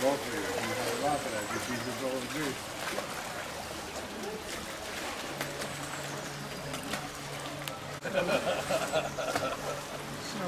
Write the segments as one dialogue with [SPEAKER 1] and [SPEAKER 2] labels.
[SPEAKER 1] Water, die gaan water uit, dus die is het wel het buurt.
[SPEAKER 2] Zo.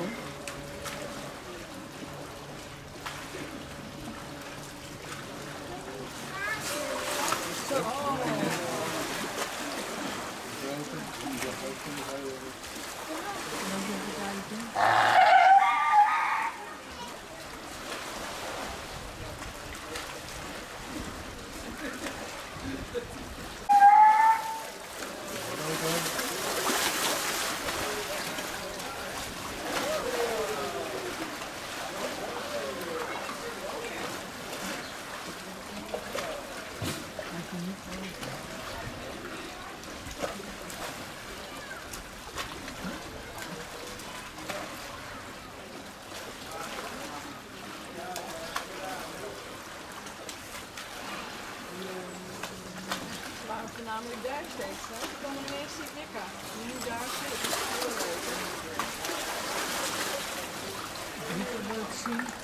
[SPEAKER 3] Namelijk daar steeds, hè? Dan komen de meeste niet lekker. Nu daar zit het heel leuk.
[SPEAKER 2] Niet zo leuk zien.